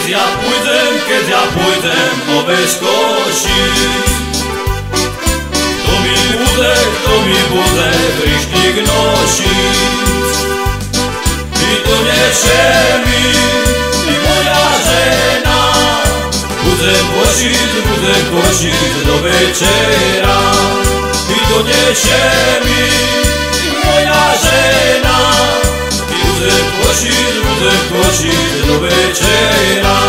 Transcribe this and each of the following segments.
Keď ja pôjdem oveľ skočiť, kto mi bude príštich nosiť. Ty to nešemi, ty moja žena, budem kočiť do večera. Ty to nešemi, ty moja žena, ty budem kočiť do večera.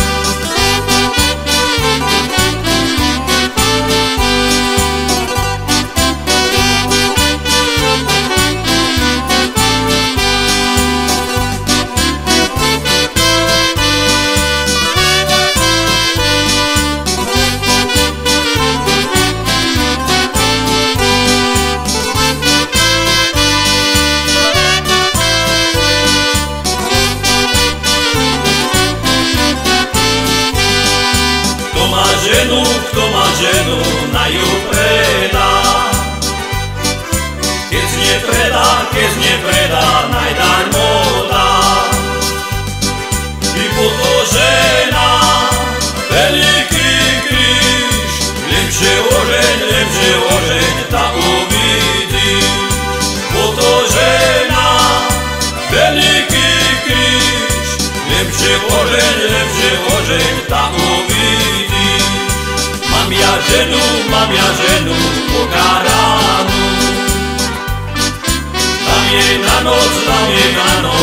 Kto má ženu, na ju predá. Keď nepredá, najdarmo dá. I potom žena, veľký kríž, lepšie ožeň, tá uvidíš. Potom žena, veľký kríž, lepšie ožeň, tá uvidíš. Mám ja ženu pokáranú, dám jej na noc